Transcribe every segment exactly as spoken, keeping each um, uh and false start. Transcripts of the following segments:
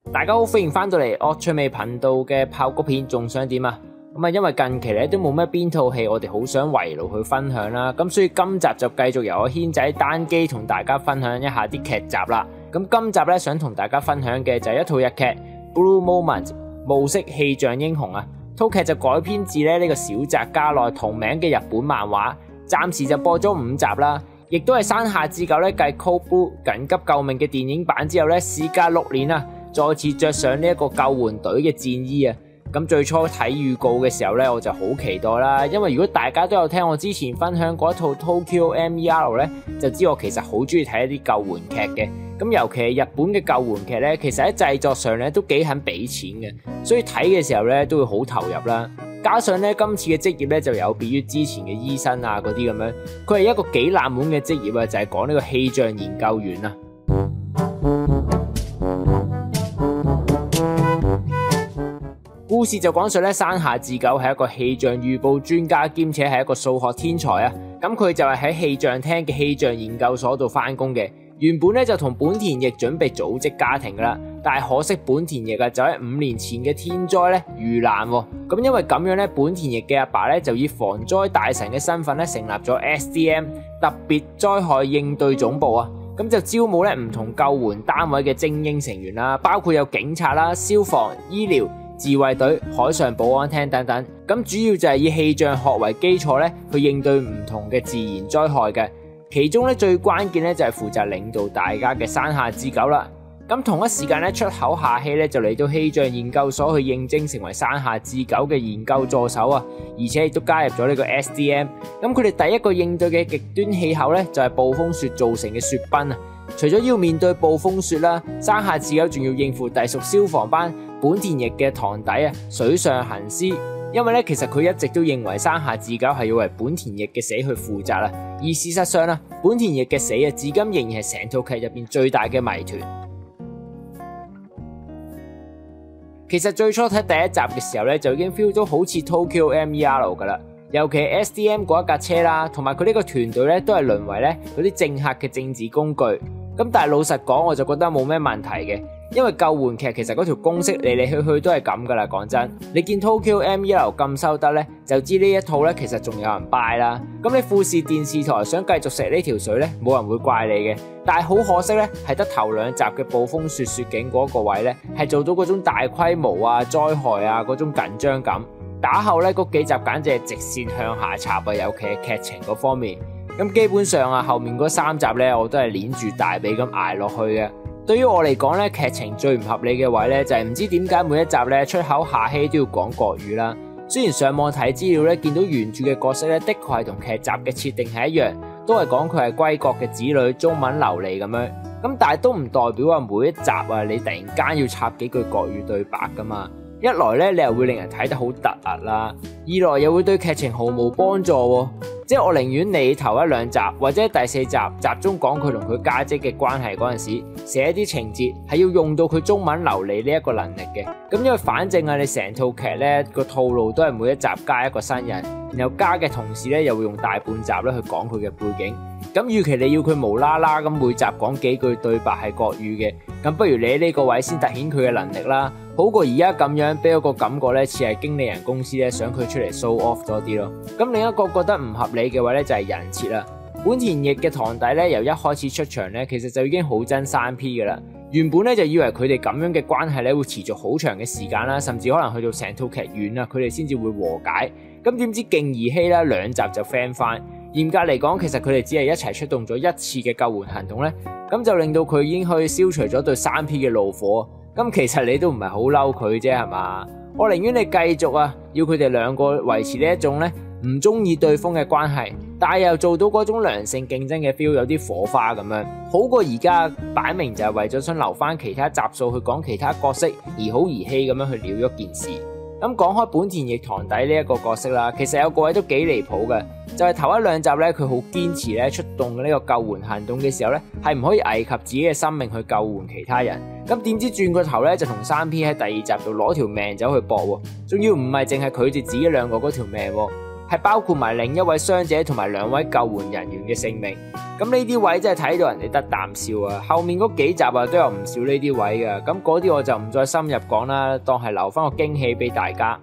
大家好，歡迎翻到嚟惡趣味頻道嘅爆谷片，仲想點啊？咁啊，因為近期咧都冇咩邊套戲我哋好想圍爐去分享啦，咁所以今集就繼續由我軒仔單機同大家分享一下啲劇集啦。咁今集咧想同大家分享嘅就係一套日劇《Blue Moment》暮色氣象英雄啊。套劇就改編自咧呢個小澤家內同名嘅日本漫畫，暫時就播咗五集啦。亦都係山下智久咧繼《Code Blue 緊急救命》嘅電影版之後咧，事隔六年啊，再次着上呢一個救援隊嘅戰衣啊。咁最初睇預告嘅時候咧，我就好期待啦，因為如果大家都有聽我之前分享過一套 Tokyo M E R 咧，就知我其實好中意睇一啲救援劇嘅。咁尤其係日本嘅救援劇咧，其實喺製作上咧都幾肯俾錢嘅，所以睇嘅時候咧都會好投入啦。加上咧今次嘅職業咧就有別於之前嘅醫生啊嗰啲咁樣，佢係一個幾冷門嘅職業啊，就係講呢個氣象研究員啊。故事就講述咧山下智久係一個氣象預報專家，兼且係一個數學天才啊。咁佢就係喺氣象廳嘅氣象研究所度翻工嘅。原本咧就同本田翼準備組織家庭噶啦，但係可惜本田翼啊就喺五年前嘅天災咧遇難。咁因為咁樣咧，本田翼嘅阿爸咧就以防災大臣嘅身份咧成立咗 S D M 特別災害應對總部啊。咁就招募咧唔同救援單位嘅精英成員啦，包括有警察啦、消防、醫療、自衛隊、海上保安廳等等。咁主要就係以氣象學為基礎咧去應對唔同嘅自然災害嘅。其中咧最關鍵咧就係負責領導大家嘅山下智久啦。咁同一時間咧出口下希咧就嚟到氣象研究所去應徵成為山下智久嘅研究助手啊，而且亦都加入咗呢個 S D M。咁佢哋第一個應對嘅極端氣候咧就係暴風雪造成嘅雪崩啊。除咗要面對暴風雪啦，山下智久仲要應付隸屬消防班本田翼嘅堂弟啊水上行司。因為咧，其實佢一直都認為山下智久係要為本田翼嘅死去負責啦，而事實上啦，本田翼嘅死啊，至今仍然係成套劇入邊最大嘅謎團。其實最初睇第一集嘅時候咧，就已經 feel 到好似 Tokyo M E R 噶啦，尤其係 S D M 嗰一架車啦，同埋佢呢個團隊咧，都係淪為咧嗰啲政客嘅政治工具。咁但係老實講，我就覺得冇咩問題嘅。因為救援劇其實嗰條公式嚟嚟去去都係咁噶啦，講真，你見 Tokyo M E R 咁收得咧，就知呢一套咧其實仲有人 buy 啦。咁你富士電視台想繼續食呢條水咧，冇人會怪你嘅。但係好可惜咧，係得頭兩集嘅暴風雪雪景嗰個位咧，係做到嗰種大規模啊災害啊嗰種緊張感。打後咧嗰幾集簡直係直線向下插啊，尤其係劇情嗰方面。咁基本上啊，後面嗰三集咧，我都係捏住大髀咁捱落去嘅。對於我嚟講咧，劇情最唔合理嘅位咧，就係唔知點解每一集咧出口下希都要講國語啦。雖然上網睇資料咧，見到原著嘅角色咧，的確係同劇集嘅設定係一樣，都係講佢係歸國嘅子女，中文流利咁樣。咁但係都唔代表話每一集啊，你突然間要插幾句國語對白噶嘛。一來咧，你又會令人睇得好突兀啦；二來又會對劇情毫無幫助喎。即係我寧願你頭一兩集或者第四集集中講佢同佢家姐嘅關係嗰陣時，寫一啲情節係要用到佢中文流利呢一個能力嘅。咁因為反正啊，你成套劇咧個套路都係每一集加一個新人，然後加嘅同時咧又會用大半集咧去講佢嘅背景。咁與其你要佢無啦啦咁每集講幾句對白係國語嘅，咁不如你喺呢個位先突顯佢嘅能力啦，好過而家咁樣俾我個感覺咧似係經理人公司咧想佢出嚟 show off 多啲咯。咁另一個覺得唔合理嘅話咧就係人設啦。本田翼嘅堂弟咧由一開始出場咧，其實就已經好憎三 P 噶啦。原本咧就以為佢哋咁樣嘅關係咧會持續好長嘅時間啦，甚至可能去到成套劇完啦，佢哋先至會和解。咁點知勁兒戲啦，兩集就 friend 翻。嚴格嚟講，其實佢哋只係一齊出動咗一次嘅救援行動咧，咁就令到佢已經可以消除咗對三 P 嘅怒火。咁其實你都唔係好嬲佢啫，係嘛？我寧願你繼續啊，要佢哋兩個維持呢一種咧唔中意對方嘅關係，但係又做到嗰種良性競爭嘅 feel， 有啲火花咁樣，好過而家擺明就係為咗想留翻其他集數去講其他角色，而好兒戲咁樣去了咗件事。咁講開本田翼堂弟呢一個角色啦，其實有個位都幾離譜嘅，就係頭一兩集咧，佢好堅持咧出動呢個救援行動嘅時候咧，係唔可以危及自己嘅生命去救援其他人。咁點知轉個頭咧，就同三 P 喺第二集度攞條命走去搏喎，仲要唔係淨係佢哋自己兩個嗰條命喎， 係包括埋另一位傷者同埋兩位救援人員嘅性命。咁呢啲位真係睇到人哋得啖笑啊！後面嗰幾集啊都有唔少呢啲位㗎，咁嗰啲我就唔再深入講啦，當係留翻個驚喜俾大家。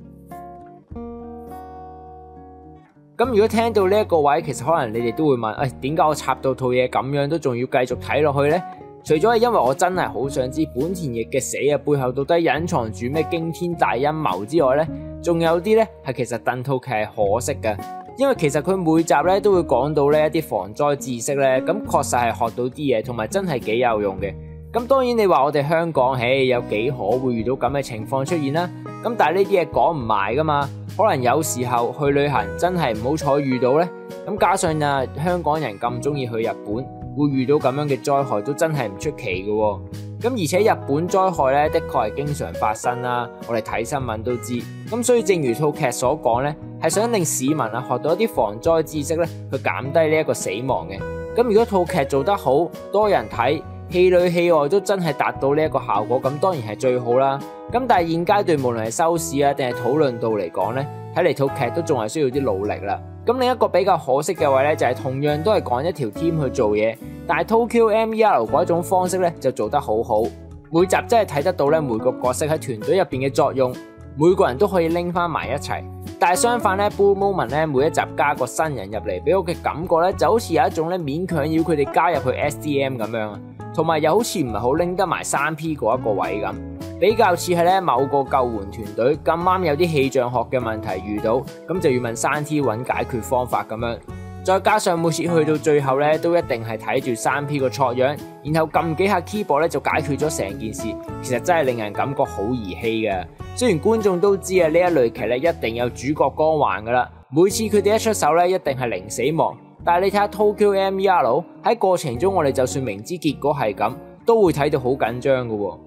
咁如果聽到呢一個位，其實可能你哋都會問，誒，點解我插到套嘢咁樣都仲要繼續睇落去呢？除咗係因為我真係好想知本田翼嘅死啊背後到底隱藏住咩驚天大陰謀之外呢，仲有啲呢係其實戥套劇係可惜嘅，因為其實佢每集呢都會講到呢一啲防災知識呢，咁確實係學到啲嘢，同埋真係幾有用嘅。咁當然你話我哋香港，唉，有幾可會遇到咁嘅情況出現啦？咁但係呢啲嘢講唔埋噶嘛，可能有時候去旅行真係唔好彩遇到呢。咁加上啊香港人咁中意去日本，會遇到咁樣嘅災害都真係唔出奇嘅喎。咁而且日本災害咧，的確係經常發生啦，我哋睇新聞都知。咁所以正如套劇所講咧，係想令市民啊學到一啲防災知識咧，去減低呢一個死亡嘅。咁如果套劇做得好，多人睇，戲裏戲外都真係達到呢一個效果，咁當然係最好啦。咁但係現階段無論係收視啊定係討論度嚟講咧，睇嚟套劇都仲係需要啲努力啦。咁另一個比較可惜嘅位咧，就係同樣都係講一條 team 去做嘢，但係 TOKYO-MER 嗰一種方式咧就做得好好，每集真係睇得到咧每個角色喺團隊入邊嘅作用，每個人都可以拎翻埋一齊。但係相反咧 Blue Moment 咧每一集加個新人入嚟，俾我嘅感覺咧就好似有一種咧勉強要佢哋加入去 S D M 咁樣啊，同埋又好似唔係好拎得埋三 P 嗰一個位咁。比較似係咧某個救援團隊咁啱有啲氣象學嘅問題遇到，咁就要問三 T 揾解決方法咁樣。再加上每次去到最後咧，都一定係睇住三 P 個錯樣，然後撳幾下 keyboard 咧就解決咗成件事。其實真係令人感覺好兒戲嘅。雖然觀眾都知啊，呢一類劇咧一定有主角光環噶啦，每次佢哋一出手咧一定係零死亡。但係你睇下 TOKYO-MER 喺過程中，我哋就算明知結果係咁，都會睇到好緊張噶喎。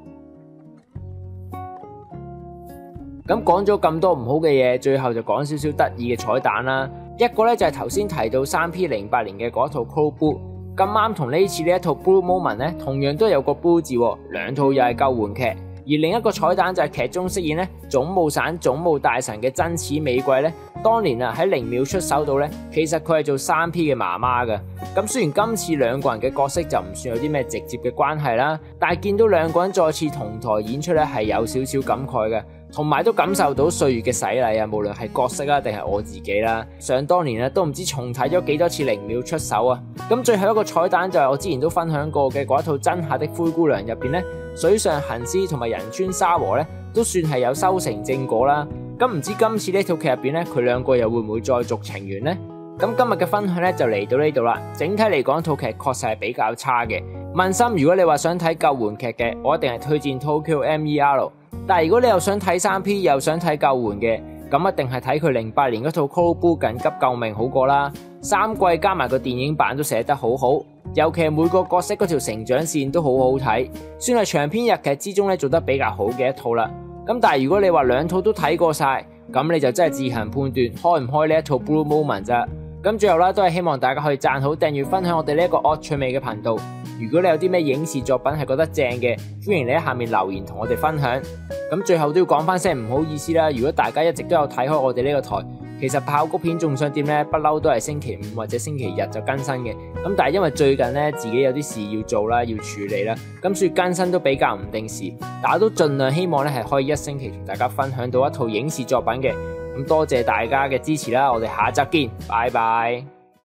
咁講咗咁多唔好嘅嘢，最後就講少少得意嘅彩蛋啦。一個咧就係頭先提到三 P 零八年嘅嗰套 Code Blue， 咁啱同呢次呢一套 Blue Moment 咧，同樣都有個 Blue 字，兩套又係救援劇。而另一個彩蛋就係劇中飾演咧總務省總務大臣嘅真矢美貴咧，當年啊喺零秒出手度咧，其實佢係做三 P 嘅媽媽嘅。咁雖然今次兩個人嘅角色就唔算有啲咩直接嘅關係啦，但係見到兩個人再次同台演出咧，係有少少感慨嘅。同埋都感受到歲月嘅洗禮啊，無論係角色啊定係我自己啦，想當年咧都唔知重睇咗幾多次零秒出手啊。咁最後一個彩蛋就係我之前都分享過嘅嗰一套真夏的灰姑娘入邊咧，水上行司同埋仁川沙和咧都算係有修成正果啦。咁唔知今次呢套劇入邊咧，佢兩個又會唔會再續情緣呢？咁今日嘅分享咧就嚟到呢度啦。整體嚟講，套劇確實係比較差嘅。問心，如果你話想睇救援劇嘅，我一定係推薦 TOKYO-MER。但係如果你又想睇三 P 又想睇救援嘅，咁一定係睇佢零八年嗰套 Code Blue 緊急救命好過啦。三季加埋個電影版都寫得好好，尤其係每個角色嗰條成長線都好好睇，算係長篇日劇之中咧做得比較好嘅一套啦。咁但係如果你話兩套都睇過晒，咁你就真係自行判斷開唔開呢一套 Blue Moment 咋。咁最後啦，都係希望大家可以讚好、訂閱、分享我哋呢一個惡趣味嘅頻道。如果你有啲咩影視作品係覺得正嘅，歡迎你喺下面留言同我哋分享。咁最後都要講翻聲唔好意思啦，如果大家一直都有睇開我哋呢個台，其實爆谷片仲想點呢？不嬲都係星期五或者星期日就更新嘅。咁但係因為最近呢，自己有啲事要做啦，要處理啦，咁所以更新都比較唔定時。但係都盡量希望咧係可以一星期同大家分享到一套影視作品嘅。咁多謝大家嘅支持啦，我哋下集見，拜拜。